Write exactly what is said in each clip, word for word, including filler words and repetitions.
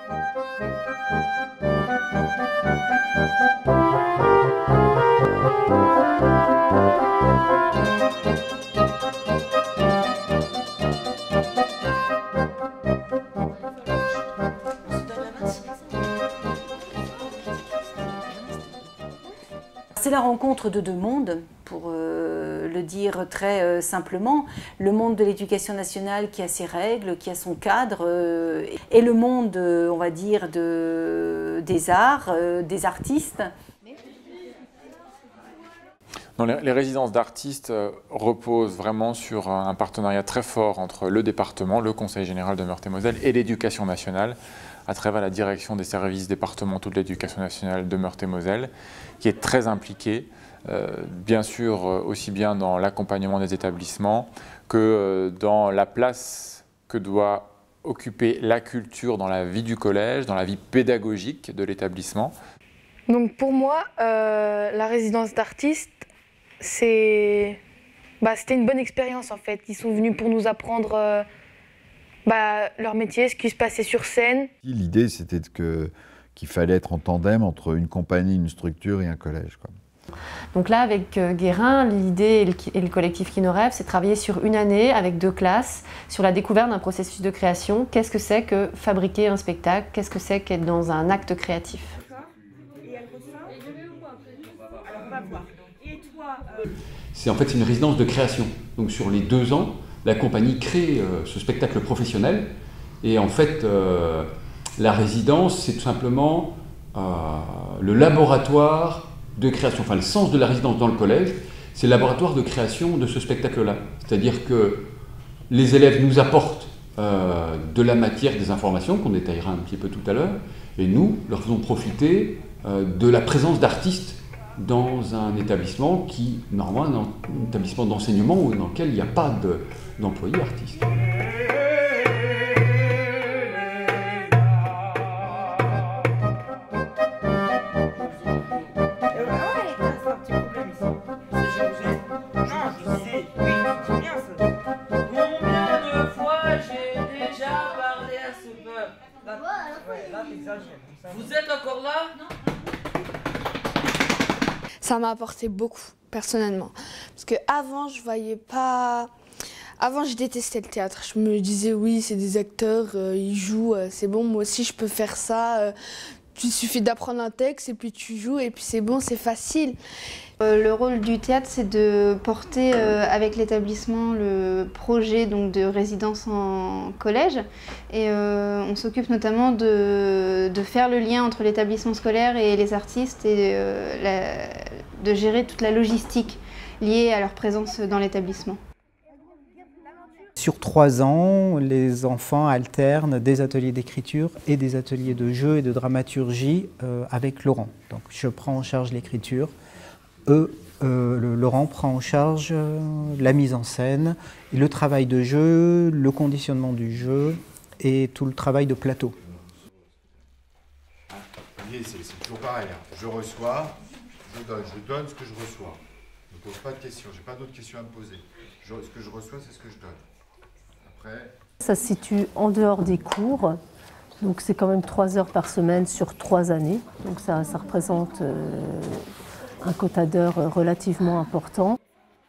C'est la rencontre de deux mondes, pour euh, le dire très euh, simplement. Le monde de l'éducation nationale qui a ses règles, qui a son cadre, euh, et le monde, euh, on va dire, de, des arts, euh, des artistes. Non, les, les résidences d'artistes euh, reposent vraiment sur un partenariat très fort entre le département, le Conseil général de Meurthe-et-Moselle et l'éducation nationale, à travers la direction des services départementaux de l'éducation nationale de Meurthe-et-Moselle, qui est très impliquée, euh, bien sûr euh, aussi bien dans l'accompagnement des établissements que euh, dans la place que doit occuper la culture dans la vie du collège, dans la vie pédagogique de l'établissement. Donc pour moi, euh, la résidence d'artistes, c'est, bah, c'était une bonne expérience en fait. Ils sont venus pour nous apprendre euh, bah, leur métier, ce qui se passait sur scène. L'idée, c'était que, qu'il fallait être en tandem entre une compagnie, une structure et un collège, quoi. Donc là, avec euh, Guérin, l'idée et le, et le collectif Qui nous rêve, c'est de travailler sur une année avec deux classes, sur la découverte d'un processus de création. Qu'est-ce que c'est que fabriquer un spectacle? Qu'est-ce que c'est qu'être dans un acte créatif? C'est en fait une résidence de création. Donc sur les deux ans, la compagnie crée euh, ce spectacle professionnel. Et en fait, euh, la résidence, c'est tout simplement euh, le laboratoire de création. Enfin, le sens de la résidence dans le collège, c'est le laboratoire de création de ce spectacle-là. C'est-à-dire que les élèves nous apportent euh, de la matière, des informations qu'on détaillera un petit peu tout à l'heure, et nous leur faisons profiter euh, de la présence d'artistes dans un établissement qui, normalement, un établissement d'enseignement dans lequel il n'y a pas de, d'employés artistes. Vous êtes encore là? Ça m'a apporté beaucoup, personnellement. Parce qu'avant, je voyais pas... Avant, je détestais le théâtre. Je me disais, oui, c'est des acteurs, euh, ils jouent, euh, c'est bon, moi aussi, je peux faire ça. Euh, il suffit d'apprendre un texte et puis tu joues et puis c'est bon, c'est facile. Euh, le rôle du théâtre, c'est de porter euh, avec l'établissement le projet donc, de résidence en collège. Et euh, on s'occupe notamment de, de faire le lien entre l'établissement scolaire et les artistes et euh, la, de gérer toute la logistique liée à leur présence dans l'établissement. Sur trois ans, les enfants alternent des ateliers d'écriture et des ateliers de jeu et de dramaturgie euh, avec Laurent. Donc je prends en charge l'écriture. Eux, euh, le, Laurent prend en charge euh, la mise en scène, et le travail de jeu, le conditionnement du jeu et tout le travail de plateau. C'est toujours pareil, hein. Je reçois, je donne, je donne ce que je reçois. Ne pose pas de questions, j'ai pas d'autres questions à me poser. Je, ce que je reçois, c'est ce que je donne. Après... Ça se situe en dehors des cours, donc c'est quand même trois heures par semaine sur trois années, donc ça, ça représente euh, un quota d'heures relativement important.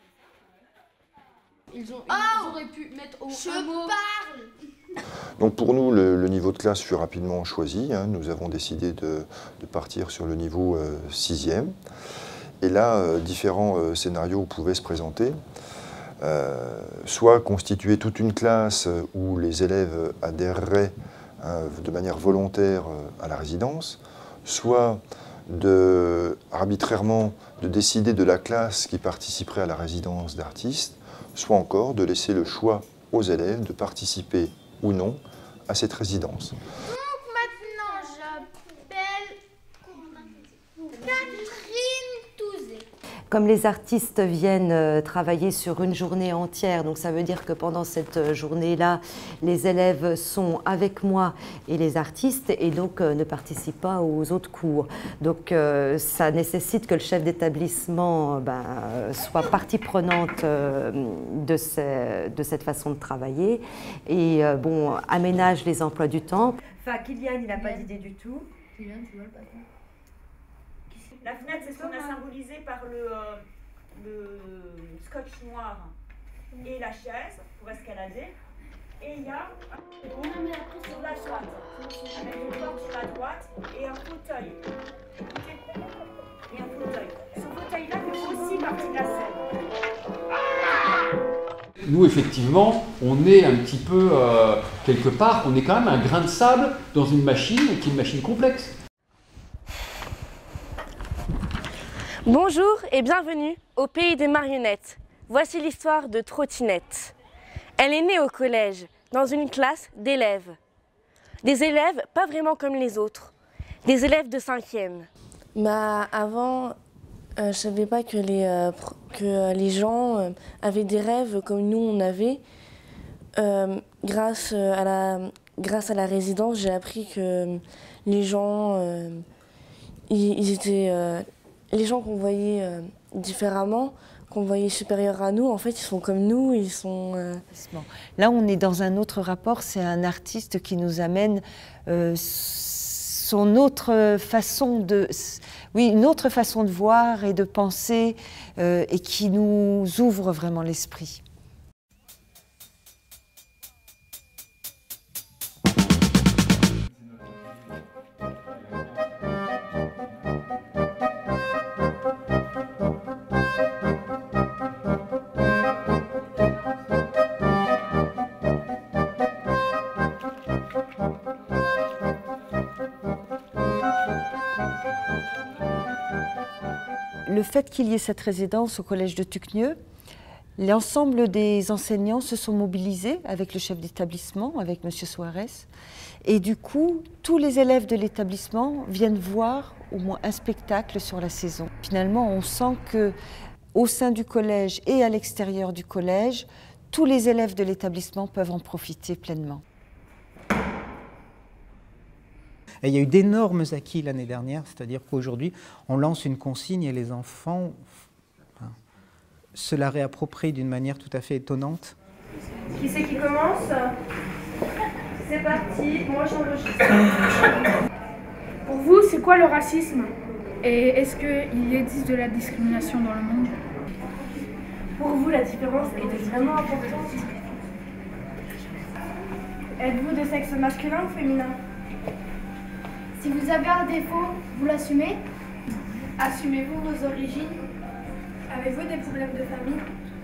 Ils, ont, ils auraient pu mettre au Je mot. parle Donc pour nous, le, le niveau de classe fut rapidement choisi. Hein. Nous avons décidé de, de partir sur le niveau euh, sixième. Et là, euh, différents euh, scénarios pouvaient se présenter. Euh, soit constituer toute une classe où les élèves adhéreraient euh, de manière volontaire euh, à la résidence, soit de, arbitrairement de décider de la classe qui participerait à la résidence d'artistes, soit encore de laisser le choix aux élèves de participer ou non à cette résidence. Donc maintenant j'appelle Catherine Touzé. Comme les artistes viennent euh, travailler sur une journée entière, donc ça veut dire que pendant cette journée-là, les élèves sont avec moi et les artistes et donc euh, ne participent pas aux autres cours. Donc euh, ça nécessite que le chef d'établissement ben, soit partie prenante euh, de, ces, de cette façon de travailler et euh, bon, aménage les emplois du temps. Enfin, Kylian, il n'a pas d'idée du tout. Kylian, tu vois le patron. La fenêtre, c'est ce qu'on a symbolisé par le, euh, le scotch noir et la chaise pour escalader. Et il y a un sur la droite, avec une porte sur la droite et un fauteuil. Et un fauteuil. Ce fauteuil-là fait aussi partie de la scène. Nous, effectivement, on est un petit peu, euh, quelque part, on est quand même un grain de sable dans une machine qui est une machine complexe. Bonjour et bienvenue au pays des marionnettes. Voici l'histoire de Trottinette. Elle est née au collège, dans une classe d'élèves. Des élèves pas vraiment comme les autres, des élèves de cinquième. Bah, avant, euh, je savais pas que les, euh, que les gens euh, avaient des rêves comme nous on avait. Euh, grâce, à la, grâce à la résidence, j'ai appris que les gens, euh, ils, ils étaient... Euh, Les gens qu'on voyait euh, différemment, qu'on voyait supérieurs à nous, en fait, ils sont comme nous, ils sont... Euh... Là, on est dans un autre rapport, c'est un artiste qui nous amène euh, son autre façon de... Oui, une autre façon de voir et de penser euh, et qui nous ouvre vraiment l'esprit. Le fait qu'il y ait cette résidence au collège de Tucnieu, l'ensemble des enseignants se sont mobilisés avec le chef d'établissement, avec M. Soares, et du coup, tous les élèves de l'établissement viennent voir au moins un spectacle sur la saison. Finalement, on sent que au sein du collège et à l'extérieur du collège, tous les élèves de l'établissement peuvent en profiter pleinement. Et il y a eu d'énormes acquis l'année dernière, c'est-à-dire qu'aujourd'hui, on lance une consigne et les enfants enfin, se la réapproprient d'une manière tout à fait étonnante. Qui c'est qui commence? C'est parti, moi j'enregistre. Pour vous, c'est quoi le racisme? Et est-ce qu'il existe de la discrimination dans le monde? Pour vous, la différence est vraiment importante. Êtes-vous de sexe masculin ou féminin? Si vous avez un défaut, vous l'assumez? Assumez-vous vos origines? Avez-vous des problèmes de famille?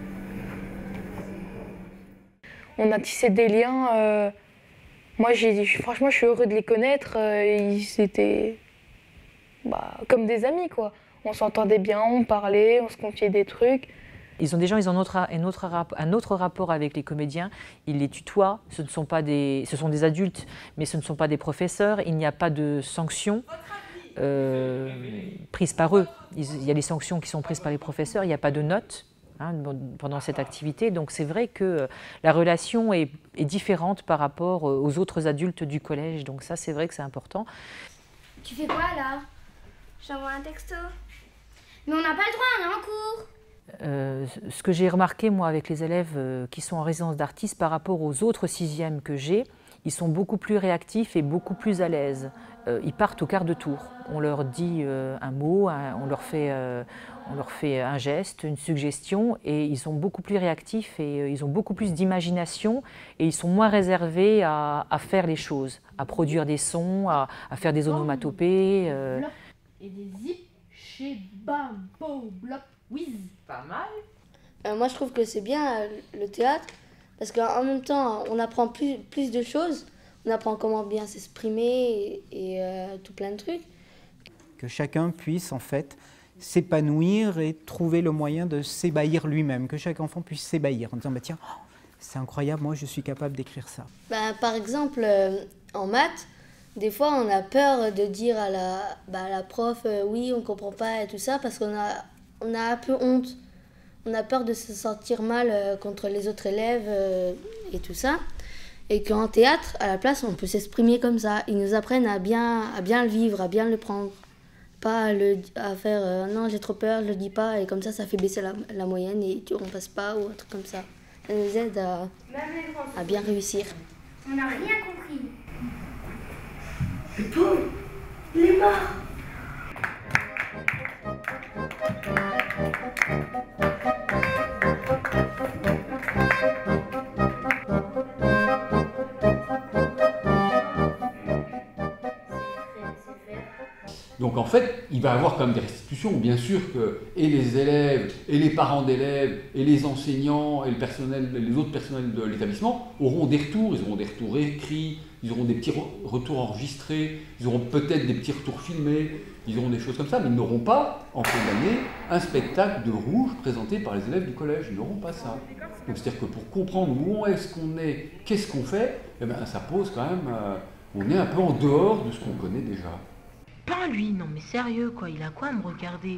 On a tissé des liens. Euh, moi, j'ai, franchement, je suis heureux de les connaître. Euh, ils étaient bah, comme des amis, quoi. On s'entendait bien, on parlait, on se confiait des trucs. Ils ont des gens, ils ont un autre, un, autre, un autre rapport avec les comédiens. Ils les tutoient. Ce ne sont pas des, ce sont des adultes, mais ce ne sont pas des professeurs. Il n'y a pas de sanctions euh, prises par eux. Il y a des sanctions qui sont prises par les professeurs. Il n'y a pas de notes hein, pendant cette activité. Donc c'est vrai que la relation est, est différente par rapport aux autres adultes du collège. Donc ça, c'est vrai que c'est important. Tu fais quoi là? J'envoie un texto. Mais on n'a pas le droit, on est en cours. Euh, ce que j'ai remarqué, moi, avec les élèves euh, qui sont en résidence d'artistes par rapport aux autres sixièmes que j'ai, ils sont beaucoup plus réactifs et beaucoup plus à l'aise. Euh, ils partent au quart de tour. On leur dit euh, un mot, un, on, leur fait, euh, on leur fait un geste, une suggestion, et ils sont beaucoup plus réactifs et euh, ils ont beaucoup plus d'imagination et ils sont moins réservés à, à faire les choses, à produire des sons, à, à faire des onomatopées. Euh. Et des zips chez Bam, Bo, Blop. Oui, pas mal. Euh, moi, je trouve que c'est bien euh, le théâtre parce qu'en même temps, on apprend plus, plus de choses. On apprend comment bien s'exprimer et, et euh, tout plein de trucs. Que chacun puisse en fait s'épanouir et trouver le moyen de s'ébahir lui-même. Que chaque enfant puisse s'ébahir en disant bah, tiens, oh, c'est incroyable, moi je suis capable d'écrire ça. Bah, par exemple, euh, en maths, des fois on a peur de dire à la, bah, à la prof euh, oui, on ne comprend pas et tout ça parce qu'on a. on a un peu honte. On a peur de se sentir mal euh, contre les autres élèves euh, et tout ça. Et qu'en théâtre, à la place, on peut s'exprimer comme ça. Ils nous apprennent à bien, à bien le vivre, à bien le prendre. Pas à, le, à faire euh, non, j'ai trop peur, je le dis pas, et comme ça, ça fait baisser la, la moyenne et tu ne passes pas ou un truc comme ça. Ça nous aide à, à bien réussir. On n'a rien compris. Le pauvre, il est mort. Donc en fait, il va y avoir quand même des restitutions. Bien sûr que et les élèves, et les parents d'élèves, et les enseignants, et le personnel, les autres personnels de l'établissement auront des retours. Ils auront des retours écrits, ils auront des petits retours enregistrés, ils auront peut-être des petits retours filmés, ils auront des choses comme ça, mais ils n'auront pas, en fin d'année, un spectacle de rouge présenté par les élèves du collège. Ils n'auront pas ça. Donc c'est-à-dire que pour comprendre où est-ce qu'on est, qu'est-ce qu'on fait, eh ben, ça pose quand même... Euh, on est un peu en dehors de ce qu'on connaît déjà. Pas lui, non mais sérieux quoi, il a quoi à me regarder?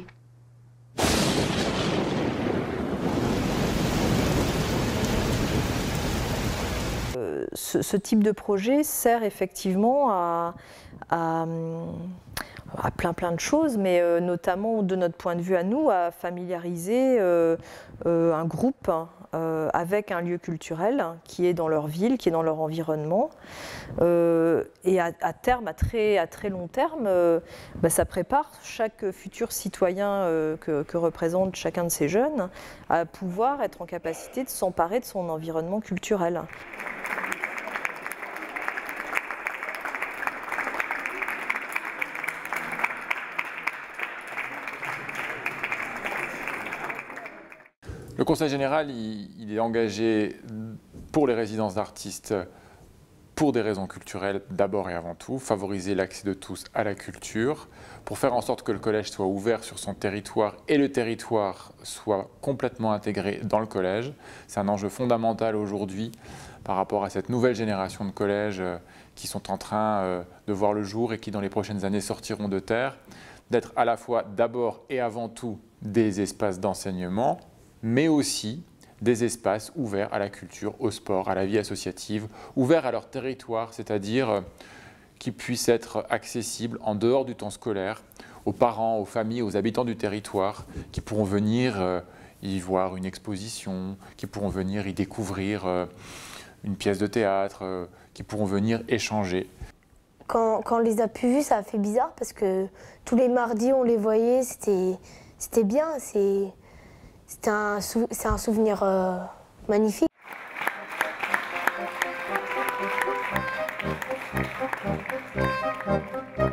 euh, ce, ce type de projet sert effectivement à, à, à plein plein de choses, mais euh, notamment de notre point de vue à nous, à familiariser euh, euh, un groupe Euh, avec un lieu culturel qui est dans leur ville, qui est dans leur environnement. Euh, et à, à terme, à très, à très long terme, euh, bah, ça prépare chaque futur citoyen euh, que, que représente chacun de ces jeunes à pouvoir être en capacité de s'emparer de son environnement culturel. Le Conseil général, il, il est engagé pour les résidences d'artistes pour des raisons culturelles d'abord et avant tout, favoriser l'accès de tous à la culture, pour faire en sorte que le collège soit ouvert sur son territoire et le territoire soit complètement intégré dans le collège. C'est un enjeu fondamental aujourd'hui par rapport à cette nouvelle génération de collèges qui sont en train de voir le jour et qui dans les prochaines années sortiront de terre, d'être à la fois d'abord et avant tout des espaces d'enseignement, mais aussi des espaces ouverts à la culture, au sport, à la vie associative, ouverts à leur territoire, c'est-à-dire qui puissent être accessibles en dehors du temps scolaire, aux parents, aux familles, aux habitants du territoire, qui pourront venir y voir une exposition, qui pourront venir y découvrir une pièce de théâtre, qui pourront venir échanger. Quand, quand on les a plus vus, ça a fait bizarre parce que tous les mardis, on les voyait, c'était bien. C'est un, sou, un souvenir euh, magnifique. Thank you.